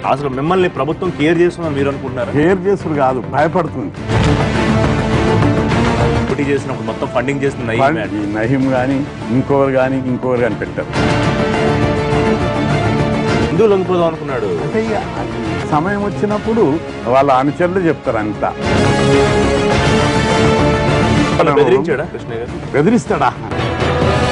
అసలు మిమ్మల్ని ప్రభుత్వం కేర్ చేస్తుందని మీరు అనుకుంటున్నారా? కేర్ చేసుడు కాదు, భయపడుతుంది. పోటీ చేసినప్పుడు మొత్తం ఫండింగ్ చేసిన నహీం కానీ ఇంకొకరు కానీ పెట్టారు. హిందువులు లొంగిపోదాం అనుకున్నాడు. అంటే ఇక సమయం వచ్చినప్పుడు వాళ్ళ అనుచరులు చెప్తారు అంతా. బెదిరించాడా కృష్ణయ్య గారు? బెదిరిస్తాడా?